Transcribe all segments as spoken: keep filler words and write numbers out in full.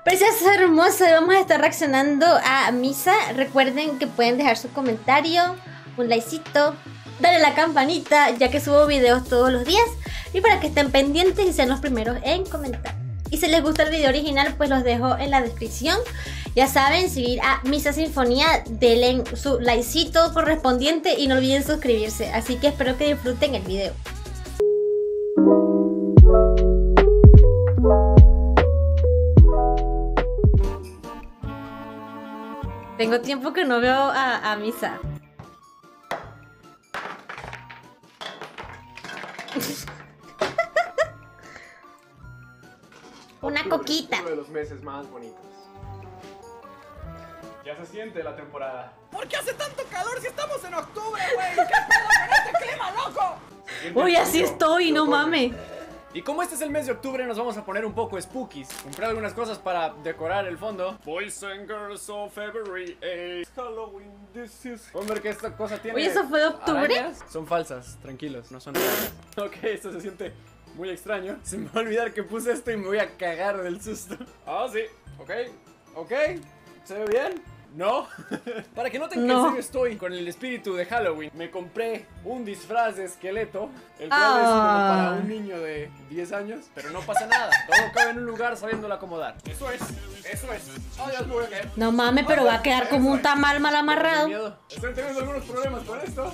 Preciosos, hermosos, vamos a estar reaccionando a Misa. Recuerden que pueden dejar su comentario, un likecito, darle a la campanita, ya que subo videos todos los días, y para que estén pendientes y sean los primeros en comentar. Y si les gusta el video original, pues los dejo en la descripción. Ya saben, seguir a Misa Sinfonía, denle su likecito correspondiente y no olviden suscribirse. Así que espero que disfruten el video. Tengo tiempo que no veo a, a Misa. Una coquita. Uno de los meses más bonitos. Ya se siente la temporada. ¿Por qué hace tanto calor si estamos en octubre, güey? ¿Qué pedo con este clima, loco? Uy, así estoy, no mames. Y como este es el mes de octubre, nos vamos a poner un poco spookies. Compré algunas cosas para decorar el fondo. Boys and girls of every age. Halloween, this is... Hombre, que esta cosa tiene... Oye, ¿eso fue de octubre? Arañas. Son falsas, tranquilos, no son reales. Ok, esto se siente muy extraño. Se me va a olvidar que puse esto y me voy a cagar del susto. Ah, sí, ok, ok. ¿Se ve bien? ¿No? Para que noten que no. en serio estoy con el espíritu de Halloween, me compré un disfraz de esqueleto, el cual ah. es como para un niño de diez años, pero no pasa nada, todo cabe en un lugar sabiéndolo acomodar. Eso es, eso es. Oh, Dios, me voy a caer. No mames, pero oh, va a quedar como un tamal mal amarrado. Estoy teniendo algunos problemas con esto.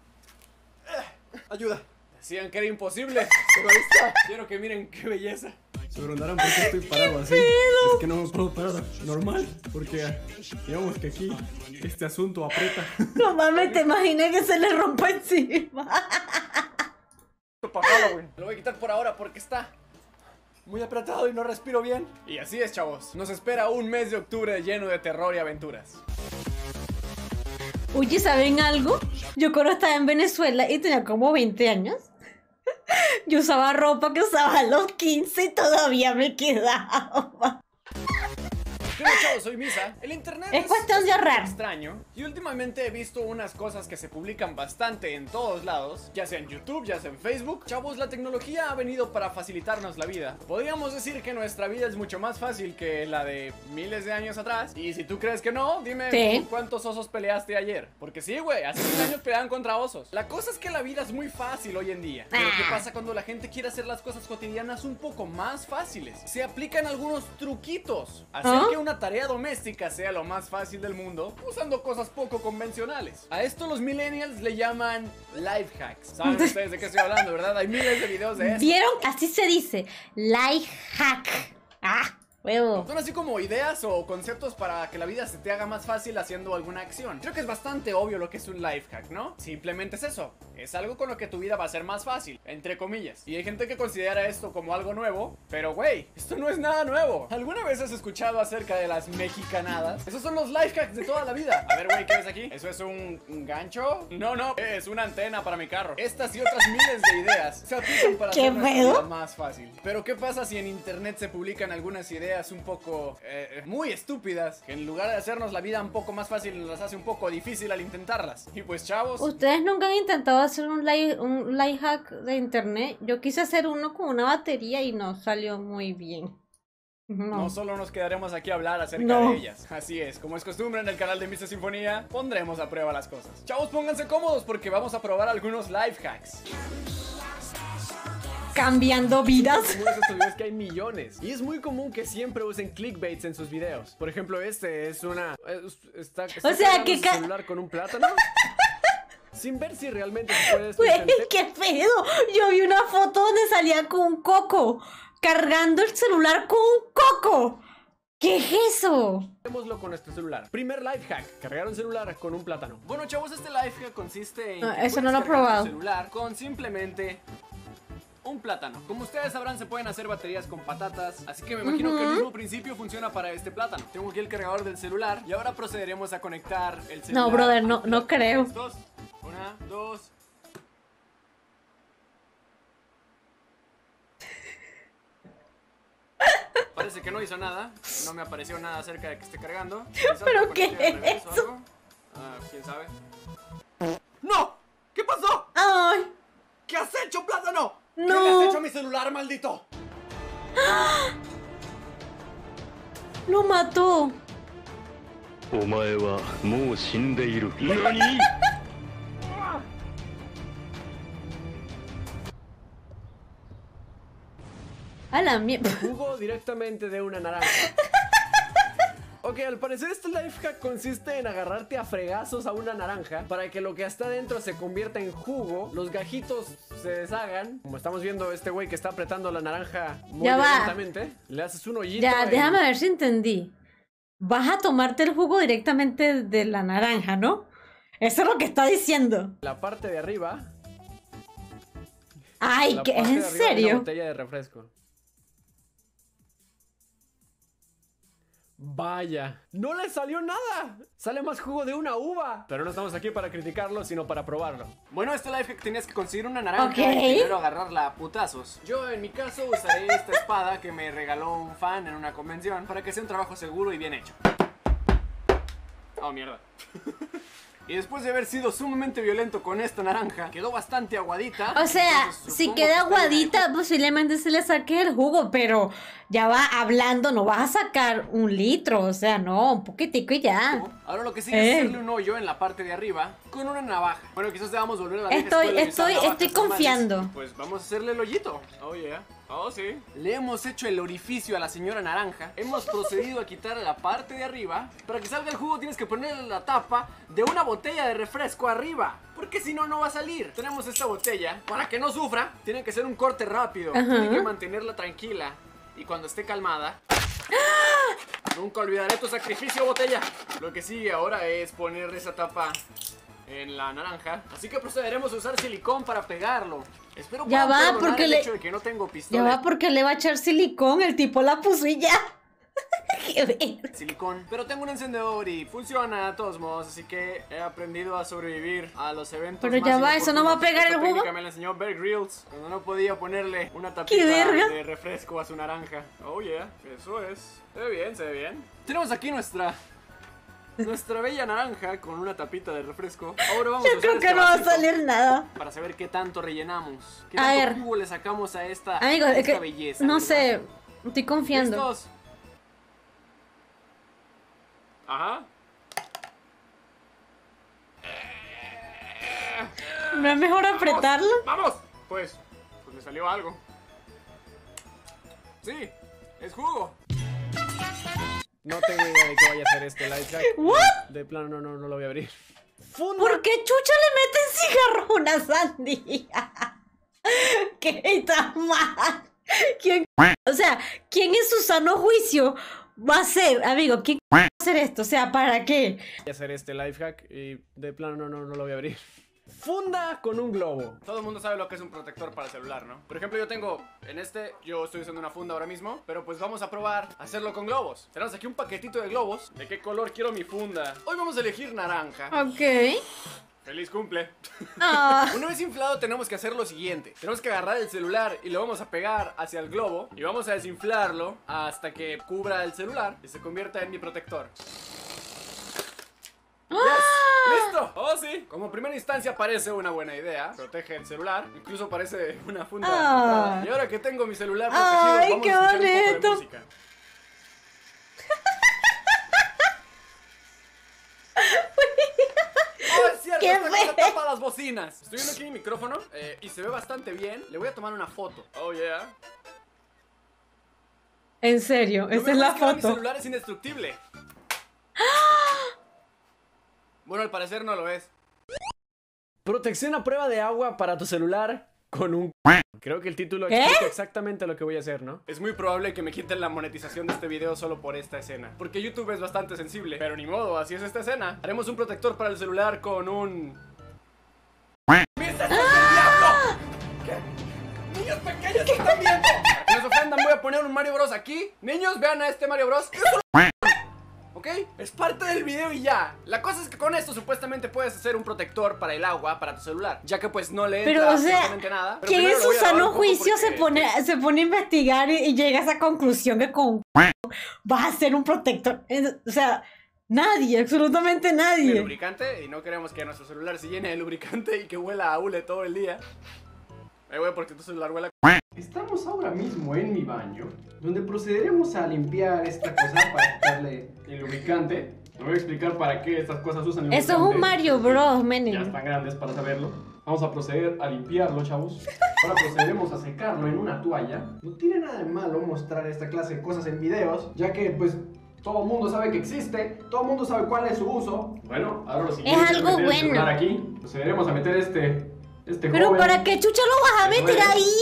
Ayuda. Decían que era imposible, pero ahí está. Quiero que miren qué belleza. Se preguntarán por qué estoy parado así. Es que no me puedo parar normal, porque digamos que aquí este asunto aprieta. No mames, te imaginé que se le rompa encima. Para Halloween. Lo voy a quitar por ahora porque está muy apretado y no respiro bien. Y así es, chavos. Nos espera un mes de octubre lleno de terror y aventuras. Oye, ¿saben algo? Yo cuando estaba en Venezuela y tenía como veinte años, yo usaba ropa que usaba a los quince y todavía me quedaba. ¿Qué onda, chavos? Soy Misa. El internet es, es cuestión de ahorrar. Extraño. Y últimamente he visto unas cosas que se publican bastante en todos lados, ya sea en YouTube, ya sea en Facebook. Chavos, la tecnología ha venido para facilitarnos la vida. Podríamos decir que nuestra vida es mucho más fácil que la de miles de años atrás. Y si tú crees que no, dime sí. ¿Cuántos osos peleaste ayer? Porque sí, güey, hace mil años peleaban contra osos. La cosa es que la vida es muy fácil hoy en día. Pero ¿qué pasa cuando la gente quiere hacer las cosas cotidianas un poco más fáciles? Se aplican algunos truquitos. Hacer ¿Ah? que una tarea doméstica sea lo más fácil del mundo usando cosas poco convencionales. A esto los millennials le llaman life hacks. ¿Saben ustedes de qué estoy hablando, verdad? Hay miles de videos de eso. ¿Vieron? Así se dice, life hack. Ah, huevo. Son así como ideas o conceptos para que la vida se te haga más fácil haciendo alguna acción. Creo que es bastante obvio lo que es un life hack, ¿no? Simplemente es eso. Es algo con lo que tu vida va a ser más fácil, entre comillas. Y hay gente que considera esto como algo nuevo, pero güey, esto no es nada nuevo. ¿Alguna vez has escuchado acerca de las mexicanadas? Esos son los life hacks de toda la vida. A ver, güey, ¿qué ves aquí? ¿Eso es un, un gancho? No, no, es una antena para mi carro. Estas y otras miles de ideas se aplican para hacer nuestra vida más fácil. Pero ¿qué pasa si en internet se publican algunas ideas un poco eh, muy estúpidas, que en lugar de hacernos la vida un poco más fácil, nos las hace un poco difícil al intentarlas? Y pues, chavos, ¿ustedes nunca han intentado hacer un life, un life hack de internet? Yo quise hacer uno con una batería y no salió muy bien. No, no solo nos quedaremos aquí a hablar acerca no. de ellas. Así es, como es costumbre en el canal de Misa Sinfonía, pondremos a prueba las cosas. Chavos, pónganse cómodos porque vamos a probar algunos life hacks. Cambiando vidas. Como estos videos que hay millones. Y es muy común que siempre usen clickbaits en sus videos. Por ejemplo, este es una... Es, está, está o sea, que... su celular con un plátano. Sin ver si realmente se puede... Güey, qué pedo. Yo vi una foto donde salía con un coco, cargando el celular con un coco. ¿Qué es eso? Hagámoslo con nuestro celular. Primer life hack, cargar un celular con un plátano. Bueno, chavos, este life hack consiste en... No, eso no lo he probado. Un celular con simplemente... un plátano. Como ustedes sabrán, se pueden hacer baterías con patatas, así que me imagino uh-huh. que el mismo principio funciona para este plátano. Tengo aquí el cargador del celular y ahora procederemos a conectar el celular. No, brother, no, no creo. Dos, una, dos. Parece que no hizo nada. No me apareció nada acerca de que esté cargando. ¿Pero qué es eso? Ah, ¿quién sabe? ¡No! ¿Qué pasó? ¡Ay! ¿Qué has hecho, plátano? No. ¿Qué le has hecho a mi celular, maldito? Lo mató. お前はもう死んでいる。何？ A la mierda. Jugo directamente de una naranja. Ok, al parecer este life hack consiste en agarrarte a fregazos a una naranja para que lo que está dentro se convierta en jugo, los gajitos se deshagan. Como estamos viendo, este güey que está apretando la naranja muy Ya va. violentamente, le haces un hoyito. Ya, en- déjame ver si entendí. Vas a tomarte el jugo directamente de la naranja, ¿no? Eso es lo que está diciendo. la parte de arriba. Ay, la ¿qué? parte ¿Es de en arriba de una serio? botella de refresco. Vaya, no le salió nada. Sale más jugo de una uva. Pero no estamos aquí para criticarlo, sino para probarlo. Bueno, este life hack tenías que conseguir una naranja Ok. y primero agarrarla a putazos. Yo en mi caso usaré esta espada que me regaló un fan en una convención para que sea un trabajo seguro y bien hecho. Oh, mierda. Y después de haber sido sumamente violento con esta naranja, quedó bastante aguadita. O sea, Entonces, si supongo queda que está bien aguadita, posiblemente se le saque el jugo, pero ya va hablando, no vas a sacar un litro, o sea, no, un poquitico y ya. Ahora lo que sigue Eh. es hacerle un hoyo en la parte de arriba con una navaja. Bueno, quizás debamos volver a la vieja Estoy- escuela y usar estoy- navajas estoy normales. confiando. Pues vamos a hacerle el hoyito. Oh, yeah. Oh, sí. Le hemos hecho el orificio a la señora naranja. Hemos procedido a quitar la parte de arriba. Para que salga el jugo tienes que ponerle la tapa de una botella de refresco arriba. Porque si no, no va a salir. Tenemos esta botella. Para que no sufra, tiene que ser un corte rápido. Ajá. Tiene que mantenerla tranquila. Y cuando esté calmada... Nunca olvidaré tu sacrificio, botella. Lo que sigue ahora es poner esa tapa en la naranja. Así que procederemos a usar silicón para pegarlo. Espero Ya puedan va, perdonar porque el le- hecho de que no tengo Ya pistola. va porque le va a echar silicón, el tipo la puso y ya. Qué verga. Silicón. Pero tengo un encendedor y funciona de todos modos. Así que he aprendido a sobrevivir a los eventos. Pero más ya va, ¿eso no va a inoportunos. pegar el Esta jugo? técnica me la enseñó Bear Grylls cuando no podía ponerle una tapita verga? de refresco a su naranja. Oh yeah, eso es. Se ve bien, se ve bien. Tenemos aquí nuestra nuestra bella naranja con una tapita de refresco. Ahora vamos a Yo usar creo que este no va a vasito salir nada. para saber qué tanto rellenamos. ¿Qué A tanto ver. jugo le sacamos a esta, Amigos, a es esta que belleza? no ¿verdad? sé, estoy confiando. ¿Listos? Ajá. ¿No es mejor apretarlo? ¡Vamos! Pues, pues me salió algo. Sí, es jugo. No tengo idea de qué vaya a hacer este life hack. ¿What? De plano no, no, no lo voy a abrir. Funda. ¿Por qué chucha le meten cigarro a una sandía? ¿Qué tan mal? ¿Quién? O sea, ¿quién en su sano juicio va a hacer, amigo? ¿Quién va a hacer esto? O sea, ¿para qué? Voy a hacer este life hack y de plano no, no, no lo voy a abrir. Funda con un globo. Todo el mundo sabe lo que es un protector para el celular, ¿no? Por ejemplo, yo tengo en este, yo estoy usando una funda ahora mismo, pero pues vamos a probar a hacerlo con globos. Tenemos aquí un paquetito de globos. ¿De qué color quiero mi funda? Hoy vamos a elegir naranja. Ok. ¡Feliz cumple! Ah, Una vez inflado tenemos que hacer lo siguiente. Tenemos que agarrar el celular y lo vamos a pegar hacia el globo y vamos a desinflarlo hasta que cubra el celular y se convierta en mi protector. Yes. ¡Listo! ¡Oh, sí! Como primera instancia parece una buena idea. Protege el celular. Incluso parece una funda. Ah. apretada. Y ahora que tengo mi celular protegido, Ay, vamos qué a escuchar un poco de bonito. música. ¡Oh, es cierto! ¡Qué Esta cosa feo! tapa las bocinas. Estoy viendo aquí mi micrófono eh, y se ve bastante bien. Le voy a tomar una foto. Oh, yeah. en serio, Lo esa es mejor la que ahora Mi foto. celular es indestructible. Bueno, al parecer no lo es. Protección a prueba de agua para tu celular con un... Creo que el título ¿Qué? explica exactamente lo que voy a hacer, ¿no? Es muy probable que me quiten la monetización de este video solo por esta escena. Porque YouTube es bastante sensible. Pero ni modo, así es esta escena. Haremos un protector para el celular con un... ¡Me estás ¡Ah! ¿Qué? ¡Niños pequeños están viendo! Para que no se ofendan, voy a poner un Mario Bros aquí. Niños, vean a este Mario Bros. ¿Ok? Es parte del video y ya. La cosa es que con esto supuestamente puedes hacer un protector para el agua, para tu celular. Ya que pues no le entra Pero, o sea, absolutamente nada. Pero ¿quién primero en lo voy su a lavar sano un poco juicio se porque- pone, se pone a investigar y, y llega a esa conclusión que con vas a ser un protector? Es- O sea, nadie, absolutamente de nadie. lubricante y no queremos que nuestro celular se llene de lubricante y que huela a hule todo el día. Eh, güey, porque tú celular huele. Estamos ahora mismo en mi baño, donde procederemos a limpiar esta cosa para quitarle el lubricante. Te voy a explicar para qué estas cosas usan el Eso es un Mario Bros, men. Ya están grandes para saberlo. Vamos a proceder a limpiarlo, chavos. Ahora procederemos a secarlo en una toalla. No tiene nada de malo mostrar esta clase de cosas en videos, ya que, pues, todo el mundo sabe que existe, todo el mundo sabe cuál es su uso. Bueno, ahora lo siguiente Es algo meter el bueno. celular aquí. Procederemos a meter este, este Pero joven. ¿para qué chucha lo vas a Eso meter es. ahí?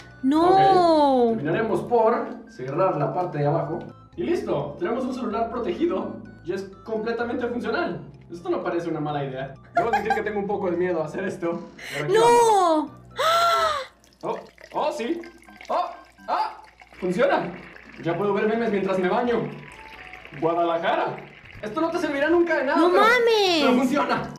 No. Ok, terminaremos por cerrar la parte de abajo. Y listo, tenemos un celular protegido y es completamente funcional. Esto no parece una mala idea. Debo decir que tengo un poco de miedo a hacer esto. pero aquí vamos. No. Oh, oh, sí. Oh, ah, funciona. Ya puedo ver memes mientras me baño. Guadalajara. Esto no te servirá nunca de nada. No pero, mames. pero funciona.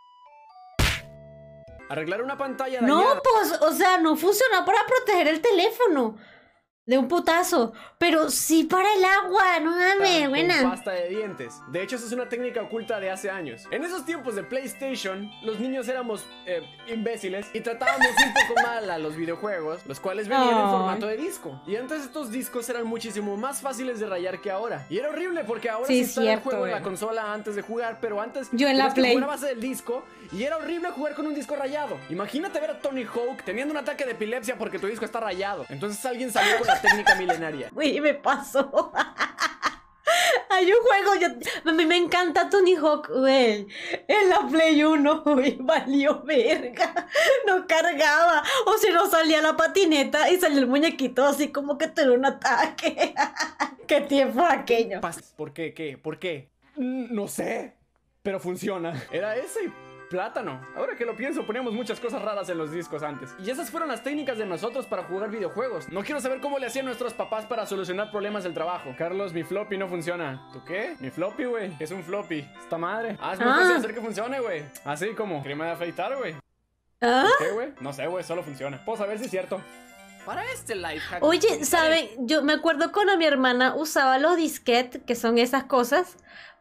Arreglar una pantalla No, dañada. pues, o sea, no funciona para proteger el teléfono de un putazo, pero sí para el agua, no mames, Con buena. pasta de dientes. De hecho, esa es una técnica oculta de hace años. En esos tiempos de PlayStation, los niños éramos eh, imbéciles y tratábamos un poco mal a los videojuegos, los cuales venían en Ay. formato de disco. Y antes estos discos eran muchísimo más fáciles de rayar que ahora. Y era horrible porque ahora Sí, se instala el cierto, juego en la güey. consola antes de jugar, pero antes Yo en la tenías que Play. jugar a base del disco y era horrible jugar con un disco rayado. Imagínate ver a Tony Hawk teniendo un ataque de epilepsia porque tu disco está rayado. Entonces alguien salió con la técnica milenaria. Uy, me pasó. Hay un juego, yo, a mí me encanta Tony Hawk, güey. En la Play uno, güey, valió verga. No cargaba. O si no salía la patineta y salía el muñequito así como que tuvo un ataque. ¿Qué tiempo aquello? Pas- ¿Por qué? ¿Qué? ¿Por qué? Mm, No sé, pero funciona. Era ese plátano. Ahora que lo pienso, poníamos muchas cosas raras en los discos antes. Y esas fueron las técnicas de nosotros para jugar videojuegos. No quiero saber cómo le hacían nuestros papás para solucionar problemas del trabajo. Carlos, mi floppy no funciona. ¿Tú qué? Mi floppy, güey. ¿Qué es un floppy? Esta madre. Ah, es muy Ah. fácil hacer que funcione, güey. Así como crema de afeitar, güey. ¿Ah? ¿Qué, güey? No sé, güey, solo funciona. Puedo saber si es cierto. Para este life hack. Oye, ¿saben? Yo me acuerdo cuando mi hermana usaba los disquetes, que son esas cosas,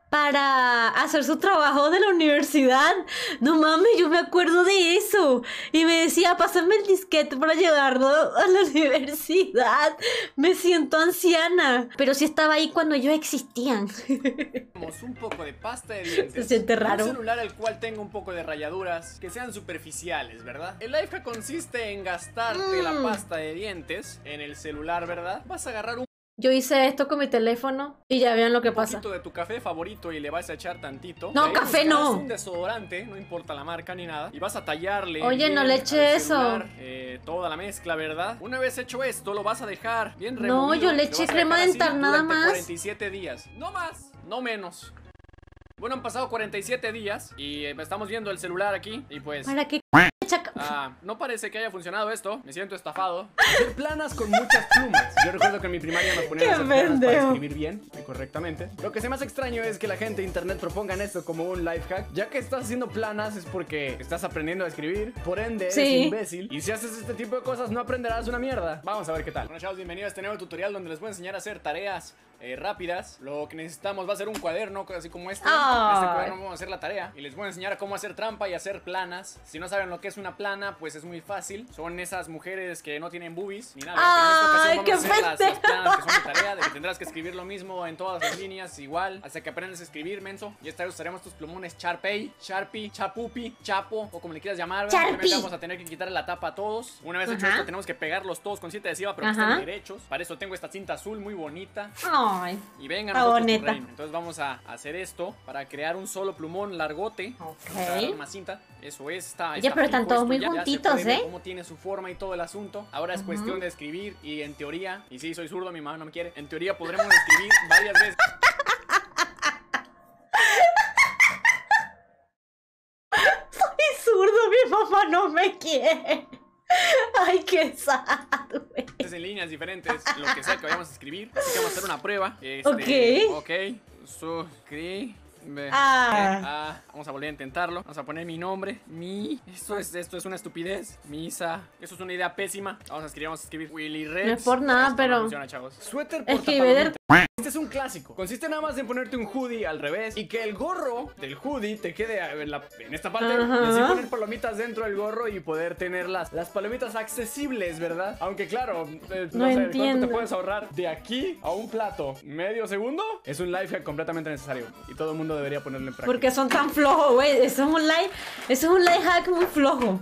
para hacer su trabajo de la universidad. No mames, yo me acuerdo de eso. Y me decía, pásame el disquete para llevarlo a la universidad. Me siento anciana. Pero sí estaba ahí cuando ellos existían. Tenemos un poco de pasta de dientes. Se siente raro. Un celular el cual tenga un poco de rayaduras que sean superficiales, ¿verdad? El life hack consiste en gastarte la Mm. pasta de dientes en el celular, ¿verdad? Vas a agarrar un Yo hice esto con mi teléfono y ya vean lo que pasa. poquito de tu café favorito y le vas a echar tantito. No, De ahí café buscarás no. un desodorante, no importa la marca ni nada. Y vas a tallarle. Oye, bien no le al eché eso. celular, eh, toda la mezcla, ¿verdad? Una vez hecho esto, lo vas a dejar bien No, removido. yo le Lo eché vas a crema dejar así dental nada durante más. cuarenta y siete días. No más, no menos. Bueno, han pasado cuarenta y siete días y eh, estamos viendo el celular aquí y pues... ¿Para qué? Chaca- Ah, no parece que haya funcionado esto. Me siento estafado. Hacer planas con muchas plumas. Yo recuerdo que en mi primaria nos ponían ¡Qué a hacer planas para pendejo! escribir bien y correctamente. Lo que se me hace extraño es que la gente de internet propongan esto como un life hack. Ya que estás haciendo planas es porque estás aprendiendo a escribir. Por ende, eres Sí. imbécil. Y si haces este tipo de cosas, no aprenderás una mierda. Vamos a ver qué tal. Bueno, chavos, bienvenidos a este nuevo tutorial donde les voy a enseñar a hacer tareas eh, rápidas. Lo que necesitamos va a ser un cuaderno, así como este. Ay. Este cuaderno vamos a hacer la tarea y les voy a enseñar a cómo hacer trampa y hacer planas. Si no saben lo que es una plana, pues es muy fácil. Son esas mujeres que no tienen boobies ni nada. Ay, Pero en esta ocasión qué vamos a hacer las, las pendejo. planas que son de tarea, de que tendrás que escribir lo mismo en todas las líneas igual, hasta que aprendas a escribir, menso. Y esta vez usaremos estos plumones Sharpie, Sharpie, Chapupi, Chapo o como le quieras llamar. ¿verdad? Sharpie. Obviamente vamos a tener que quitarle la tapa a todos. Una vez hecho Ajá. esto, tenemos que pegarlos todos con cinta adhesiva, pero que Ajá. estén derechos. Para eso tengo esta cinta azul muy bonita. Ay. Y venga, Está nosotros tu bonita. reino. Entonces vamos a hacer esto para crear un solo plumón largote. Ok. Agarrar más cinta. Eso es, está. Oye, está pero están fijo todos esto muy ya, ya se juntitos, puede ver ¿eh? Cómo tiene su forma y todo el asunto. Ahora es Ujú. cuestión de escribir y en teoría, y sí, soy zurdo, mi mamá no me quiere. En teoría podremos escribir varias veces. Soy zurdo, mi mamá no me quiere. Ay, qué sad, güey. en líneas diferentes, lo que sea que vayamos a escribir. Así que vamos a hacer una prueba. Este, Ok. Ok. Suscripción. B. Ah. E, A. Vamos a volver a intentarlo. Vamos a poner mi nombre. Mi. Esto es, esto es una estupidez. Misa. Eso es una idea pésima. Vamos a escribir, vamos a escribir Willy Rex. No es por nada, Esto pero- no funciona, chavos. Suéter Escribe portapalomitas. Este es un clásico. Consiste nada más en ponerte un hoodie al revés y que el gorro del hoodie te quede en, la- en esta parte. Ajá. Y así poner palomitas dentro del gorro y poder tener las, las palomitas accesibles, ¿verdad? Aunque claro, eh, no, No sé, ¿cuánto entiendo. te puedes ahorrar de aquí a un plato? ¿Medio segundo? Es un life hack completamente necesario y todo el mundo debería ponerlo en práctica. ¿Por qué son tan flojos, güey? Eso es un life, eso es un life hack muy flojo.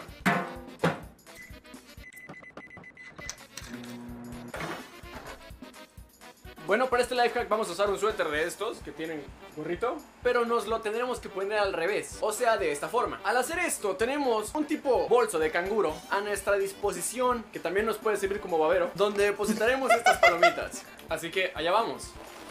Bueno, para este life hack vamos a usar un suéter de estos que tienen gorrito, pero nos lo tendremos que poner al revés, o sea, de esta forma. Al hacer esto, tenemos un tipo bolso de canguro a nuestra disposición, que también nos puede servir como babero, donde depositaremos estas palomitas. Así que allá vamos.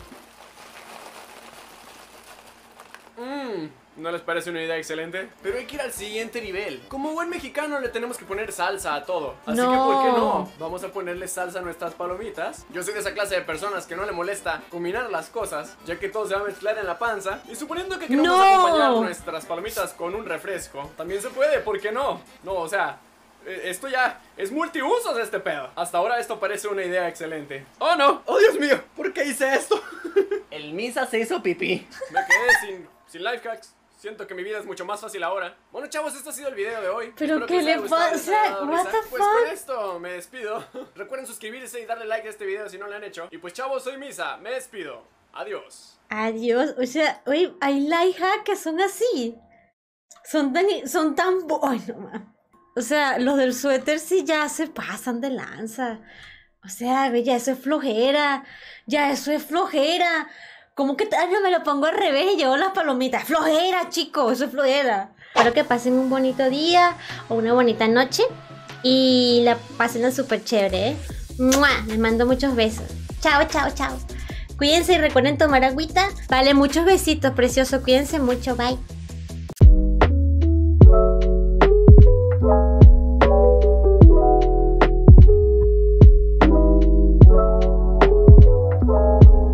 Mmm, ¿no les parece una idea excelente? Pero hay que ir al siguiente nivel. Como buen mexicano le tenemos que poner salsa a todo. Así No. que ¿por qué no? Vamos a ponerle salsa a nuestras palomitas. Yo soy de esa clase de personas que no le molesta combinar las cosas, ya que todo se va a mezclar en la panza. Y suponiendo que queremos No. acompañar nuestras palomitas con un refresco, también se puede, ¿por qué no? No, o sea... eh, Esto ya es multiusos este pedo. Hasta ahora esto parece una idea excelente. ¡Oh no! ¡Oh Dios mío! ¿Por qué hice esto? El Misa se hizo pipí. Me quedé sin, sin life hacks. Siento que mi vida es mucho más fácil ahora. Bueno, chavos, este ha sido el video de hoy. ¿Pero Espero que qué les le haya gustado, les haya pasa? dado What risa. the Pues fuck? con esto me despido. Recuerden suscribirse y darle like a este video si no lo han hecho. Y pues chavos, soy Misa, me despido. Adiós. Adiós. O sea, oye, hay life hack que son así. Son tan, son tan... bo- Ay, no mames. O sea, los del suéter sí ya se pasan de lanza. O sea, ve, ya eso es flojera. Ya eso es flojera. ¿Cómo que tal no me lo pongo al revés y llevo las palomitas? Flojera, chicos, eso es flojera. Espero que pasen un bonito día o una bonita noche. Y la pasen súper chévere, ¿eh? ¡Mua! Les mando muchos besos. Chao, chao, chao. Cuídense y recuerden tomar agüita. Vale, muchos besitos, precioso. Cuídense mucho. Bye.